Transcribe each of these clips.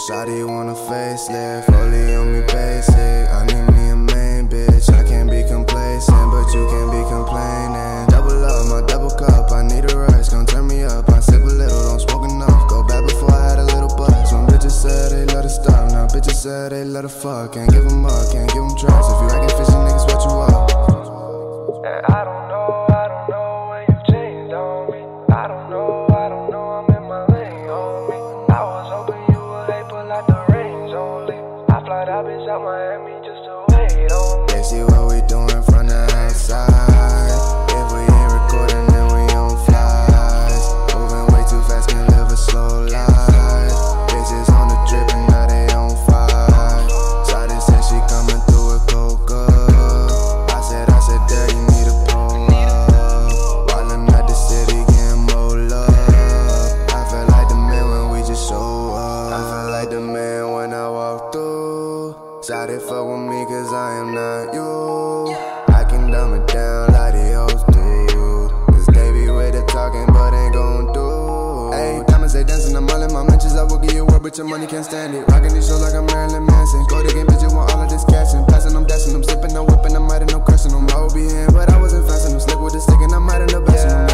shawty want a facelift, fully on me basic. I need me a main bitch, I can't be complacent, but you can't be complaining. Double up, my double cup, I need a rush, gon' turn me up. I sip a little, don't smoke enough. Go back before I had a little buzz. When bitches said they let her stop, now bitches said they let her fuck. Can't give them up, can't give them trust. If you acting fishy, niggas, what you up? And I don't know when you changed on me. I don't know, I'm in my lane, homie. I was hoping you would hate, but like the range only. I fly that bitch out Miami just to wait on me. They see what we doing from the outside. If we ain't recording, then we on flies. Moving way too fast, can't live a slow life. Bitches on the drip and now they on fire. Shawty said she coming through with coca. I said, there you need a pull up. Wildin' at the city, getting more love. I feel like the man when we just show up. I feel like the man when I walk through. Shawty fuck with me cause I am not you. I can dumb it down like the hoes do. Cause they be with the talking but ain't gon' do. Ayy, diamonds they dancing, I'm all in my mentions. I will give you a word but your money can't stand it. Rockin' these shows like I'm Marilyn Manson. Go to game bitch, you want all of this cash and passing, I'm dashing, I'm sipping, I'm whipping, I'm mighty, no crushing them. I will be in, but I wasn't fast enough. Slick with the stick and I'm mighty, no bashing them.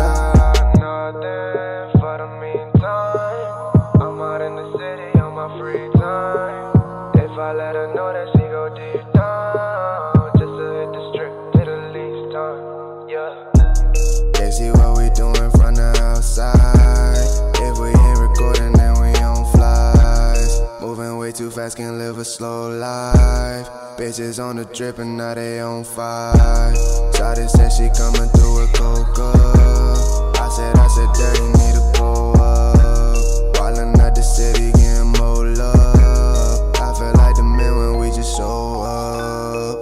Nothing for the meantime. I'm out in the city on my free time. If I let her know that she go deep down, just to hit the strip to the least time, yeah. They see what we doing from the outside. If we ain't recording, then we on flies. Moving way too fast, can't live a slow life. Bitches on the drip and now they on fire. Shawty said she coming through with coca. I said, there you need a pull up. Wildin' at the city, getting more love. I feel like the man when we just show up.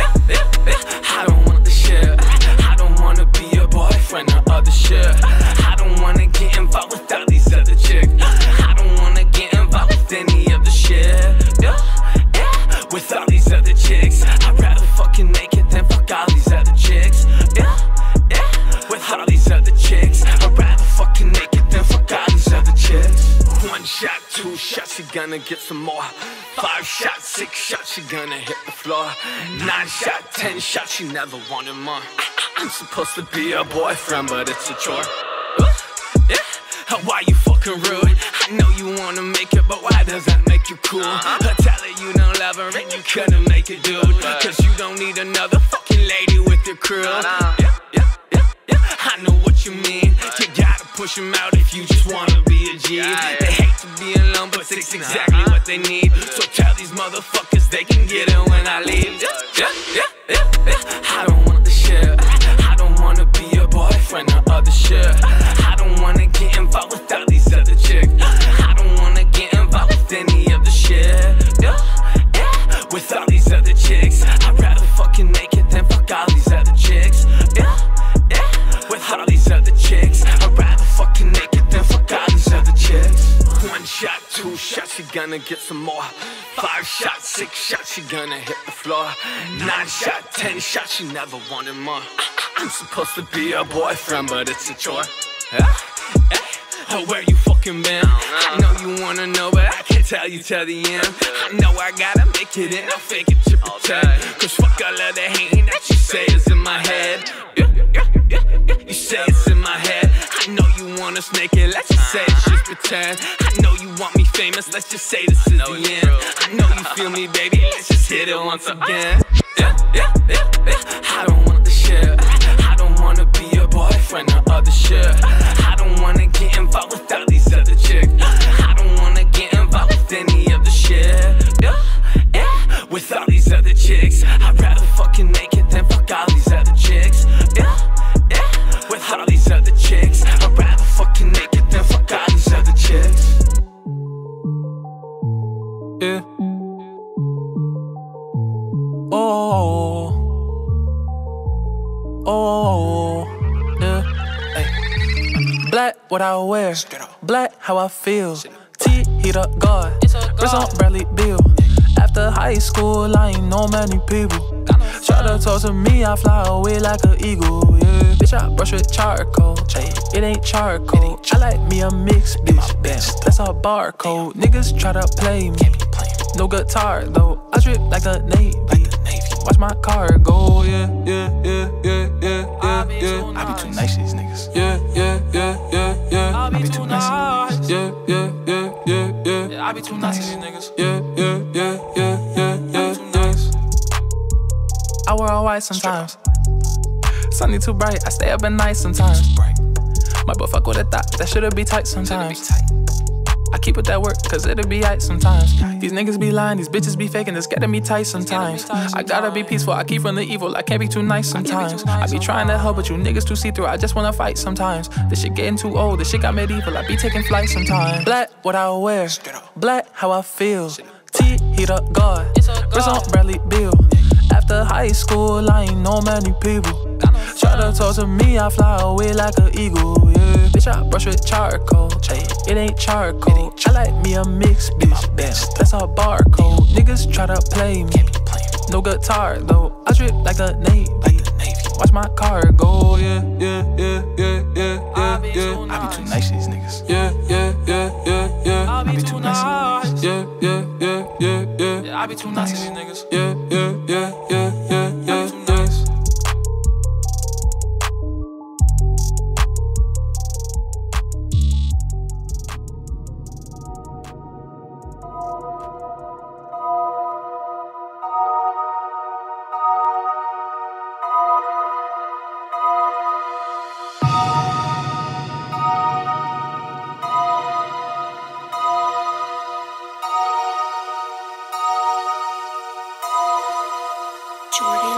I don't want the shit. I don't wanna be a boyfriend or other shit. I don't wanna get involved with all these other chicks. I don't wanna get involved with any of the shit. With all these other chicks, I'd rather fucking naked than fuck all these other chicks. With all these other chicks, I'd rather fucking naked than fuck all these other chicks. 1 shot, 2 shots, she gonna get some more. 5 shots, 6 shots, she gonna hit the floor. 9 shots, 10 shots, she never wanted more. I'm supposed to be a boyfriend, but it's a chore. Why you fucking rude? I know you wanna make it, but why does that make you cool? Tell her you don't love her and you couldn't make it, dude. Cause you don't need another fucking lady with your crew. I know what you mean. You gotta push them out if you just wanna be a G. They hate to be alone, but it's exactly what they need. So tell these motherfuckers they can get it when I leave. I don't want the shit. I don't wanna be a boyfriend or other shit. I don't wanna get involved with all these other chicks. I don't wanna get involved with any of the shit. With all these other chicks, I'd rather fucking naked than fuck all these other chicks. With all these other chicks, I'd rather fucking naked than fuck all these other chicks. 1 shot, 2 shots, she gonna get some more. 5 shots, 6 shots, she gonna hit the floor. 9 shots, 10 shots, she never wanted more. I'm supposed to be a boyfriend, but it's a chore. Where you fucking been? I know you wanna know, but I can't tell you till the end. I know I gotta make it and I'll fake it to pretend. Cause fuck all of the hating that you say is in my head. You say it's in my head. I know you wanna snake it, let's just say it's just pretend. I know you want me famous, let's just say this is the end. I know you feel me, baby, let's just hit it once again. I don't want the shit. I don't wanna be a boyfriend or other shit. I don't wanna get involved with all these other chicks. I don't wanna get involved with any of the shit. With all these other chicks, I'd rather fucking naked than fuck all these other chicks. With all these other chicks, I'd rather fucking naked than fuck all these other chicks. Black, what I wear. Black, how I feel. T, heat up guard. Wrist on Bradley Bill. After high school, I ain't know many people. Try to talk to me, I fly away like an eagle. Yeah, bitch, I brush with charcoal. Ay, it ain't charcoal. I like me a mixed bitch. That's a barcode. Niggas try to play me. No guitar though. I drip like the Navy. Watch my car go. Yeah. I be too nice to these niggas. Yeah. I be too nice to these niggas. Yeah. I be too nice to these niggas. Yeah. Too nice. I wear all white sometimes. Sunny too bright. I stay up at night sometimes. My butt fuck with a thought. That should've be tight sometimes. I keep it that work, cause it'll be aight sometimes. These niggas be lying, these bitches be faking, it's getting me tight sometimes. I gotta be peaceful, I keep from the evil, I can't be too nice sometimes. I be trying to help, but you niggas too see-through, I just wanna fight sometimes. This shit getting too old, this shit got medieval, I be taking flight sometimes. Black, what I wear, black, how I feel. T, heat up guard, wrist on Bradley Bill. After high school, I ain't know many people. Try to talk to me, I fly away like an eagle, yeah. Bitch, I brush with charcoal. Ay, it ain't charcoal. I like me a mixed bitch. That's a barcode. Niggas try to play me. No guitar though. I drip like the Navy. Watch my car go. Yeah. I be too nice to these niggas. Yeah. I be too nice to these niggas. Yeah. I be too nice to these niggas. Yeah. I be too nice. Jordan.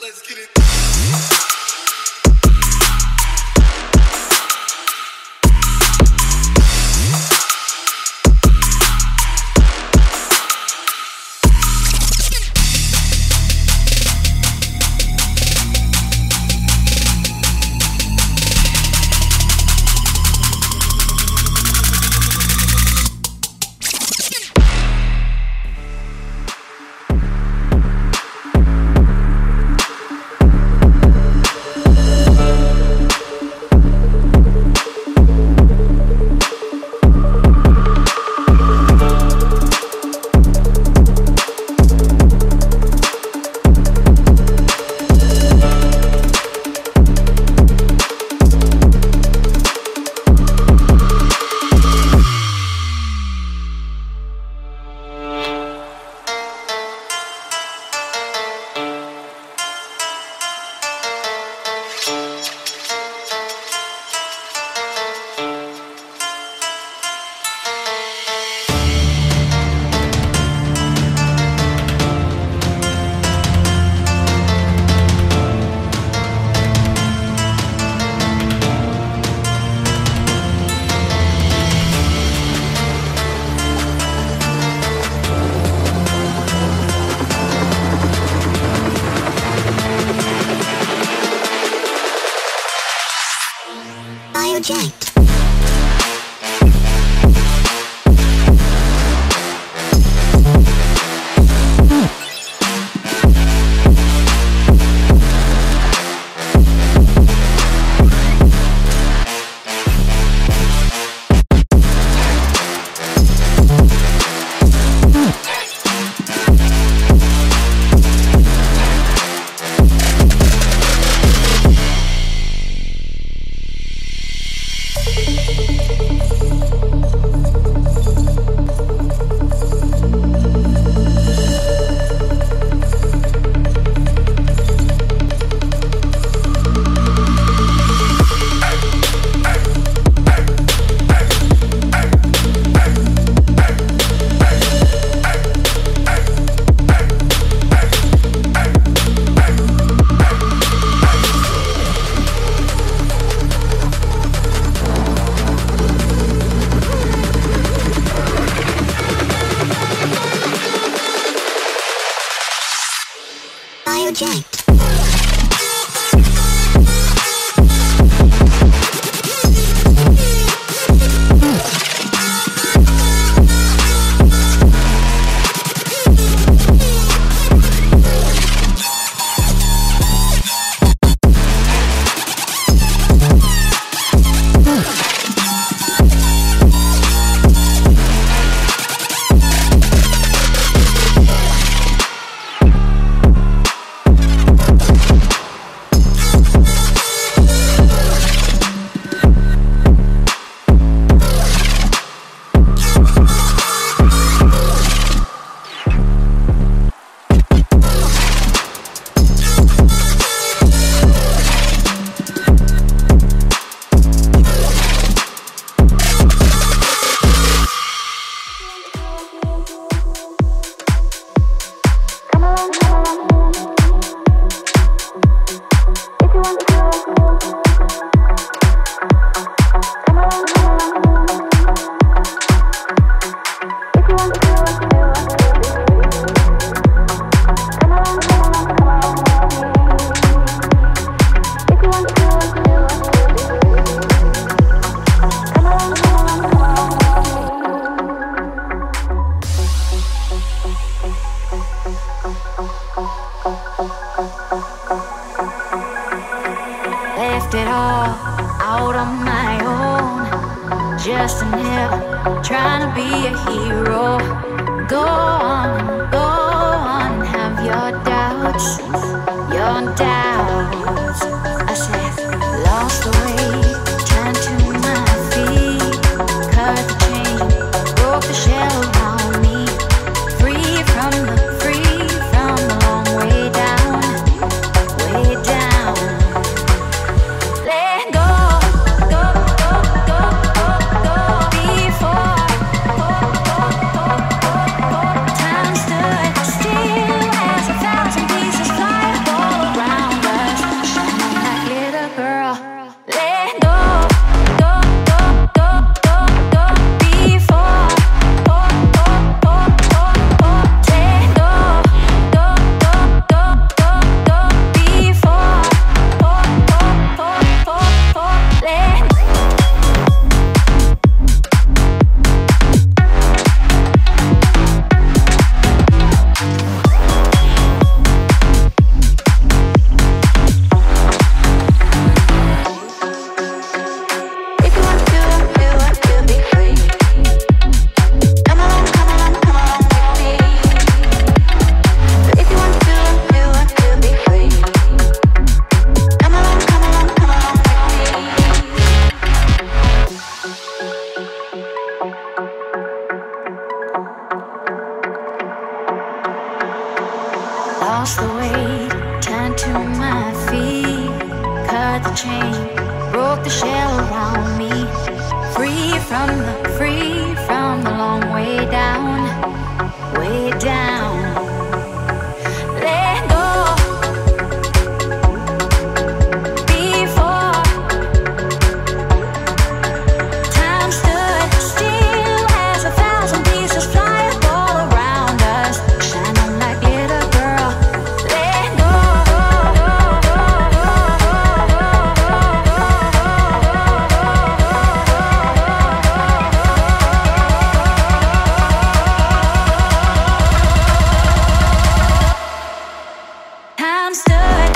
Jacked. Left it all out on my own, just an heaven, trying to be a hero. Go on, have your doubts, your doubts. I said, lost the way, turned to my feet, cut the chain, broke the shell around me, free from the long way down, way down. Let go, before time stood still as 1,000 pieces fly all around. way, turned to my feet, cut the chain, broke the shell around me, free from the long way down, way down. Let go before time stood still as 1,000 pieces fly up all around us, shine on like glitter, girl. Let go. Time stood.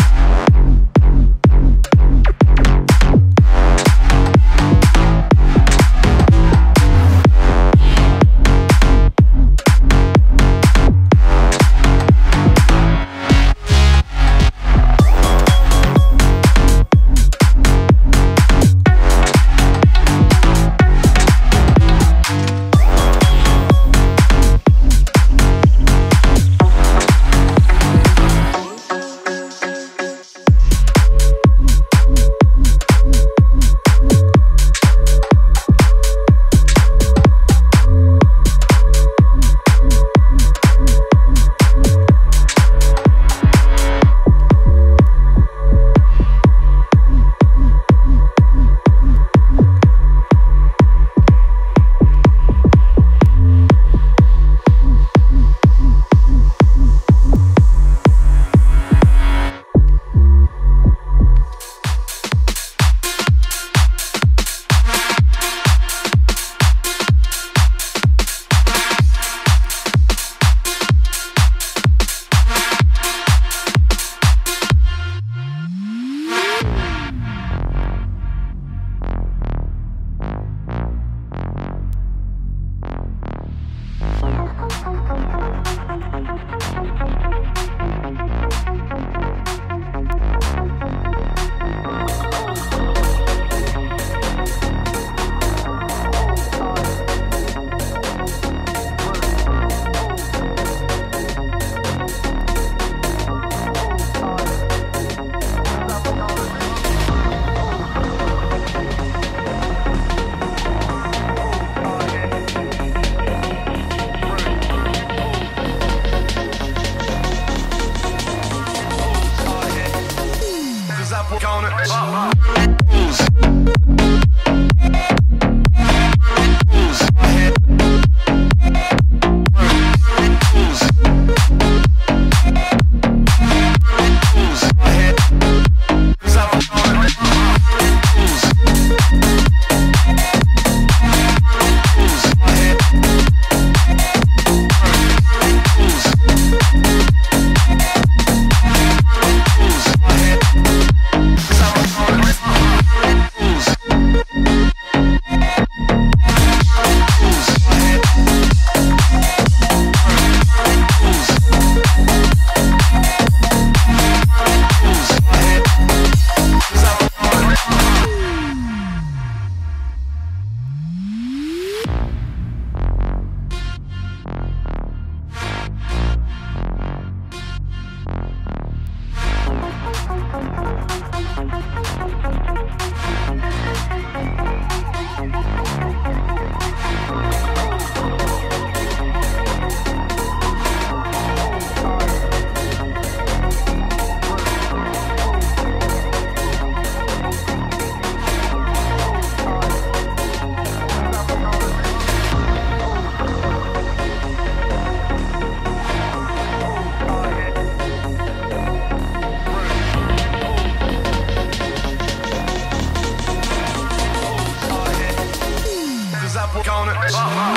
Gonna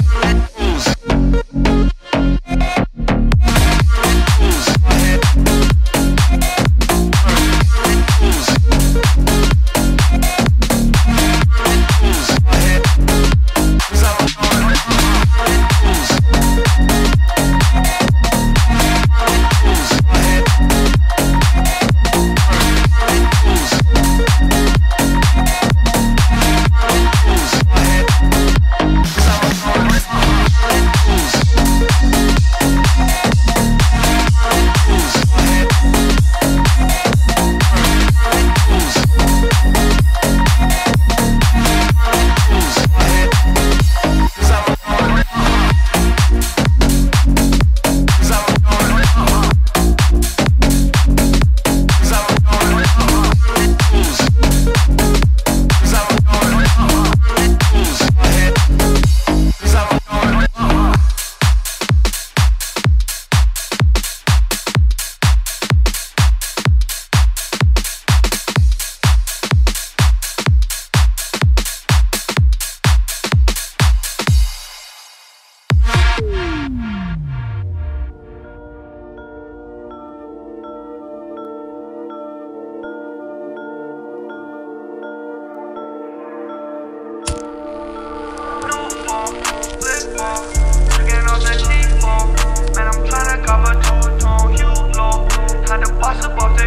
cop a two-tone hue glow. Had to boss up off the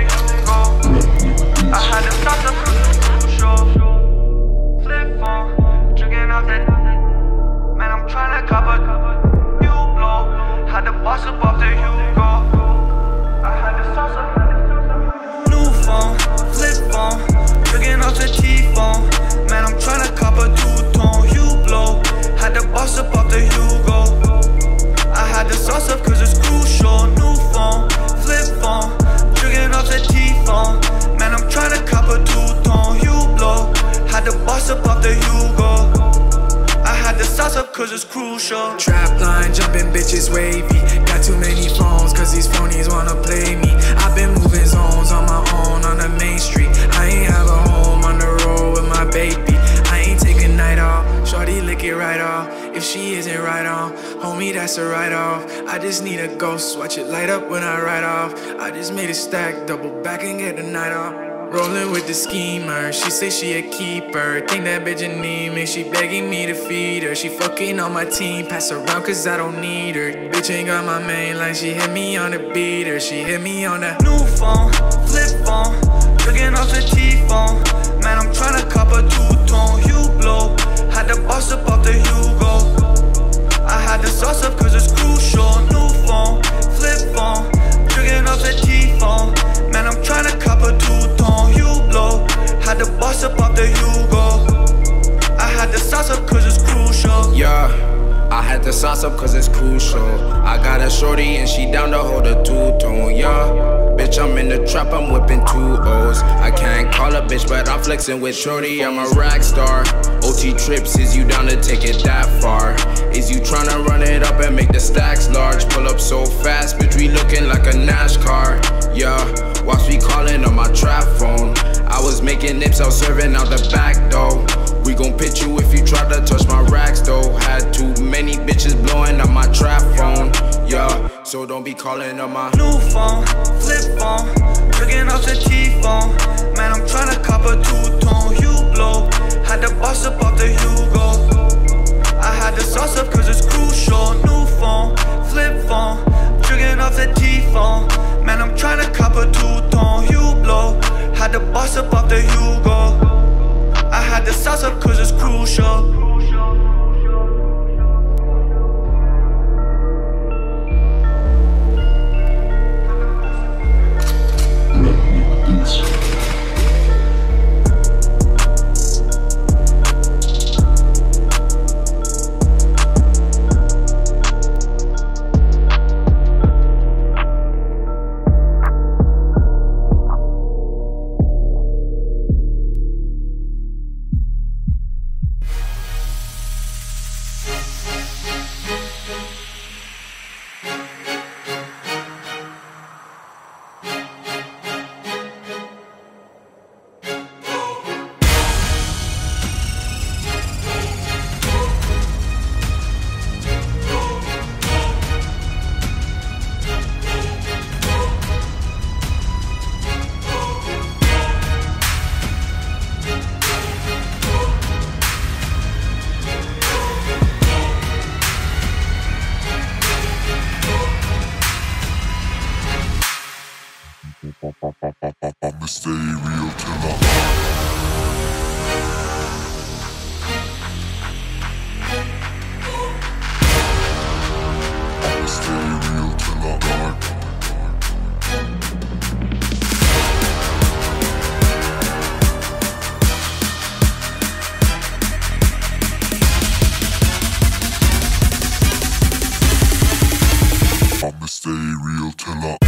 Hugo. I had to stop the crucial. Flip phone, drinking off that. Man, I'm tryna cop a hue blow. Had to boss up off the Hugo. I had to sauce up. New phone, flip phone, drinking off the T-phone. Man, I'm tryna cop a two-tone hue blow. Had to boss up off the Hugo. I had to sauce up cause it's crucial. New phone, flip phone, drinking off the T-phone. Man, I'm tryna cop a two-tone hue blow. Had to boss up off the Hugo. I had to sauce up cause it's crucial. Trap line, jumping bitches wavy. Got too many phones cause these phonies wanna play me. I've been moving zones on my own on the main street. I ain't have a home on the road with my baby. I ain't taking night off, shorty lick it right off. If she isn't right on, homie that's a write off. I just need a ghost, watch it light up when I ride off. I just made a stack, double back and get the night off. Rolling with the schemer, she say she a keeper. Think that bitch anemic, she begging me to feed her. She fucking on my team, pass around cause I don't need her. Bitch ain't got my main line, she hit me on the beater. She hit me on the new phone, flip phone, drinking off the T-phone. Man, I'm tryna cop a two-tone hue blow. Had to boss up off the Hugo. I had to sauce up cause it's crucial. New phone, flip phone, drinking off the T-phone. Man, I'm tryna cop a two-tone hue blow. Had to boss up off the Hugo. I had to sauce up cause it's crucial. Yeah, I had to sauce up cause it's crucial. I got a shorty and she down to hold a two-tone, yeah. Bitch, I'm in the trap, I'm whipping 2 O's. I can't call a bitch, but I'm flexing with shorty, I'm a rack star. OT trips, is you down to take it that far? Is you tryna run it up and make the stacks large? Pull up so fast, bitch, we looking like a NASCAR. Yeah, watch me calling on my trap phone. I was making nips, I was serving out the back door. We gon' pitch you if you try to touch my racks though. Had too many bitches blowing up my trap phone. Yeah, so don't be calling on my new phone, flip phone, drinking off the T-phone. Man, I'm tryna cop a two-tone hue blow. Had to boss up off the Hugo. I had to sauce up cause it's crucial. New phone, flip phone, drinking off the T-phone. Man, I'm tryna cop a two-tone hue blow. Had to boss up off the Hugo. I had to sauce up cause it's crucial. I'ma stay real till I'm stay real till I'm dark. I'ma stay real till I'm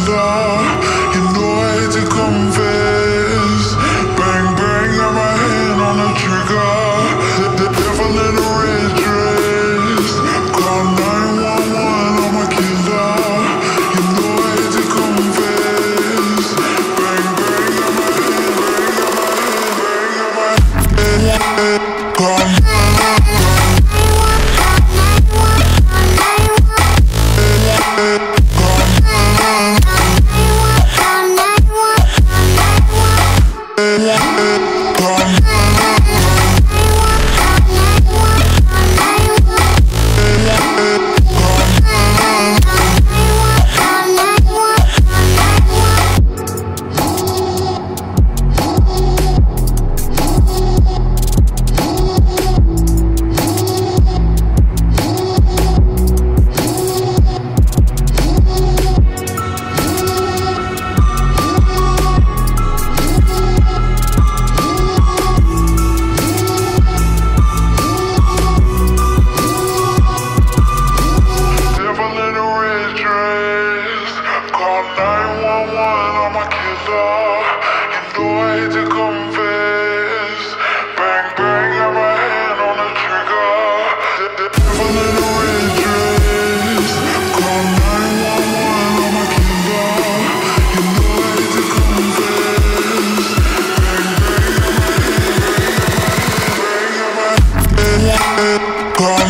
killer. You know I hate to confess. Bang bang, got my hand on the trigger. The devil in a red dress. Call 911, I'm a killer. You know I hate to confess. Bang bang, got my hand. Call 911, I'm a killer. You know I hate to confess. Bang bang, got my hand on the trigger. The devil in a red dress. Call 911, I'm a killer. You know I hate to confess. Bang bang, got my hand. Call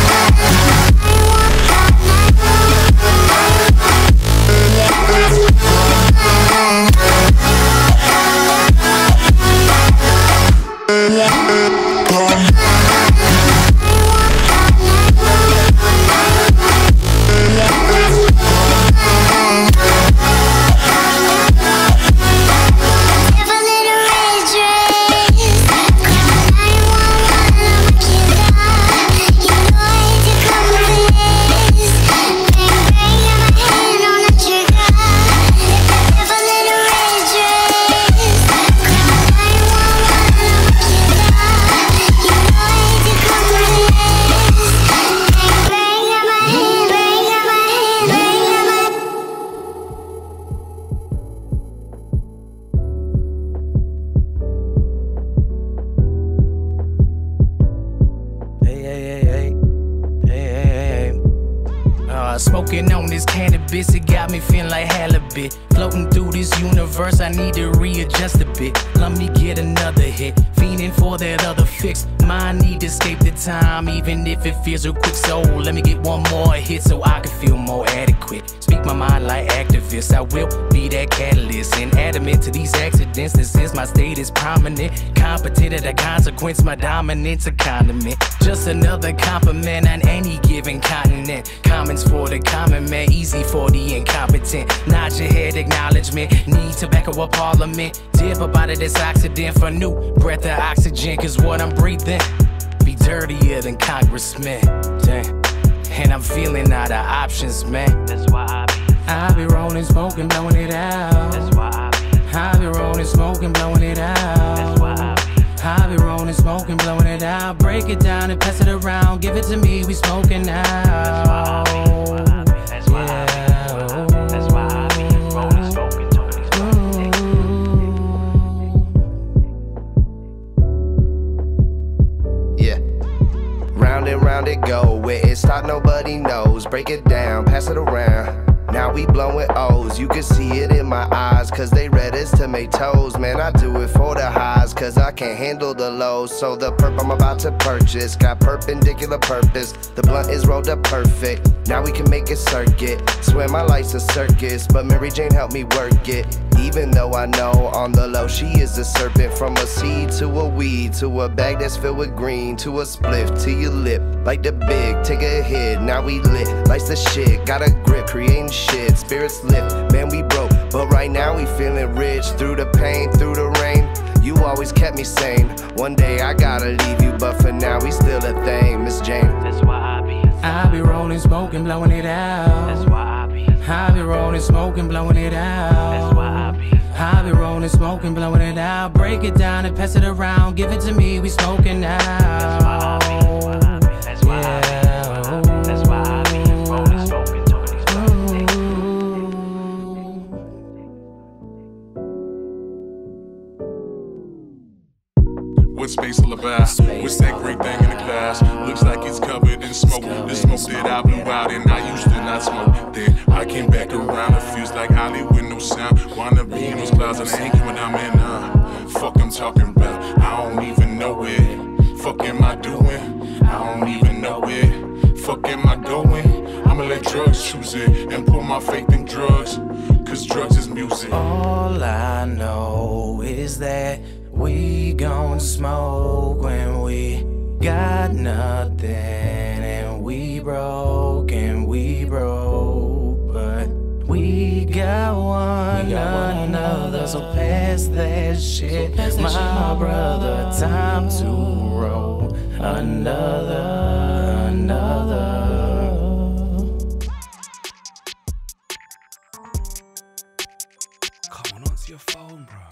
Smoking on this cannabis, it got me feeling like halibut. Floating through this universe, I need to readjust a bit. Let me get another hit, fiending for that other fix. Mind need to escape the time, even if it feels real quick. So let me get one more hit so I can feel more adequate. Speak my mind like activists, I will be that catalyst. And adamant to these accidents, this is my status prominent. Competent at a consequence, my dominance a condiment. Just another compliment on any given continent. Comments for the common man, easy for the incompetent. Nod your head, acknowledgement. Need tobacco or parliament. Dip up out of this accident for new breath of oxygen. Cause what I'm breathing be dirtier than congressmen. Damn. And I'm feeling out of options, man. That's why I be rolling, smoking, blowing it out. That's why I be rolling, smoking, blowing it out. That's why I be rolling, smoking, blowing it out. Break it down and pass it around. Give it to me, we smoking now. That's why I be rolling, smoking, yeah. Round and round it go. Where it start, nobody knows. Break it down, pass it around. Now we blowing O's, you can see it in my eyes, cause they red as tomatoes. Man, I do it for the highs, cause I can't handle the lows. So the perp I'm about to purchase got perpendicular purpose. The blunt is rolled up perfect, now we can make a circuit. Swear my life's a circus, but Mary Jane helped me work it. Even though I know on the low she is a serpent. From a seed to a weed, to a bag that's filled with green, to a spliff to your lip. Like the big, take a hit, now we lit. Life's the shit, got a grip, creating shit. Spirits lift, man we broke, but right now we feeling rich. Through the pain, through the rain, you always kept me sane. One day I gotta leave you, but for now we still a thing, Miss Jane. That's why I be rolling, smoking, blowing it out. That's why I be rolling, smoking, blowing it out. That's why I be rolling, smoking, blowing it out. Break it down and pass it around. Give it to me, we smoking now. That's why that's why that's why I be rolling, smoking, what space all about. What's that great thing in the glass? Looks like it's covered in smoke. The smoke that I blew out and I used to not smoke. Then I came back around. It feels like Holly with no sound. Wanna be in those clouds and I ain't coming down, man. Fuck I'm talking about. I don't even know it. Fuck am I doing? I don't even know it. Fuck am I going? I'ma let drugs choose it and put my faith in drugs. Cause drugs is music. All I know is that we gon' smoke when we got nothing and we broke, but we got one another. So pass that shit, my brother. Time to roll another. Come on, answer your phone, bro.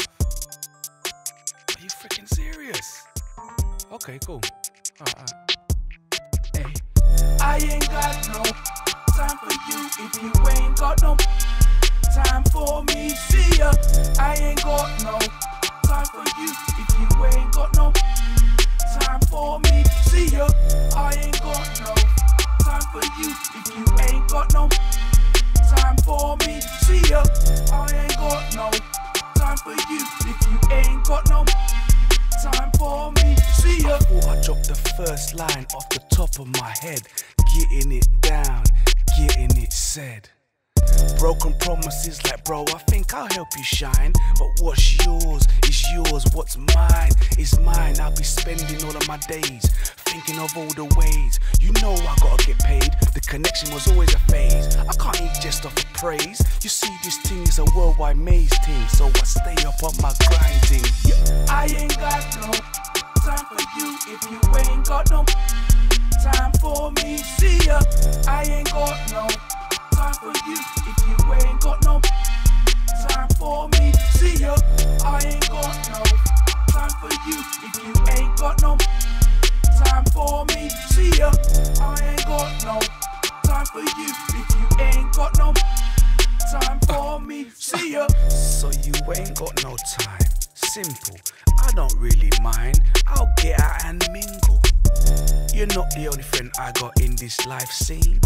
Are you freaking serious? Okay, cool. Alright. Hey. I ain't got no time for you if you ain't got no time for me. See ya. I ain't got no time for you if you ain't got no time for me. See ya. I ain't got no time for you if you ain't got no time for me. See ya. I ain't got no time for you if you ain't got no time for me. See ya. I thought I dropped the first line off the top of my head. Getting it down, getting it said. Broken promises like, bro, I think I'll help you shine. But what's yours is yours, what's mine is mine. I'll be spending all of my days thinking of all the ways. You know I gotta get paid, the connection was always a phase. I can't eat just off of praise. You see this thing is a worldwide maze thing, so I stay up on my grinding. Yeah. I ain't got no time for you if you ain't got no time for me. See ya. I ain't got no time for you if you ain't got no time for me. See ya. I ain't got no time for you if you ain't got no time for me. See ya. I ain't got no time for you if you ain't got no time for me. See ya. So you ain't got no time. Simple. I don't really mind. I'll get out and mingle. You're not the only friend I got in this life scene.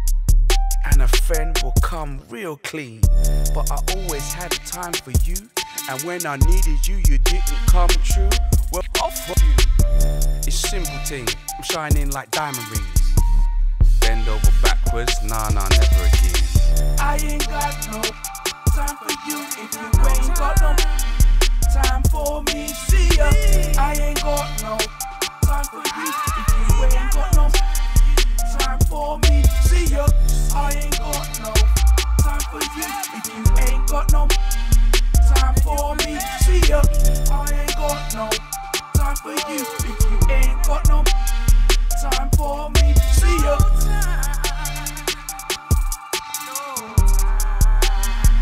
And a friend will come real clean. But I always had time for you. And when I needed you, you didn't come true. Well, off for you. It's simple thing. I'm shining like diamond rings. Bend over backwards, nah, never again. I ain't got no time for you if you ain't got no time for me. See ya. I ain't got no time for you if you ain't got no time for me. See ya. I ain't got no time for you if you ain't got no time for me. See ya. I ain't got no time for you if you ain't got no time for me. See ya.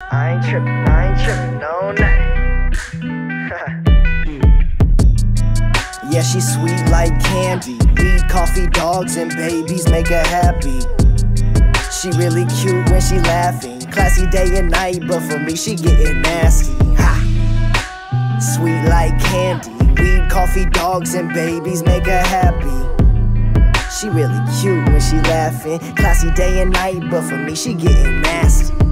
I ain't trippin', no nothing. Yeah, she's sweet like candy. Weed, coffee, dogs, and babies make her happy. She really cute when she laughing. Classy day and night, but for me she getting nasty. Ha! Sweet like candy. Weed, coffee, dogs, and babies make her happy. She really cute when she laughing. Classy day and night, but for me she getting nasty.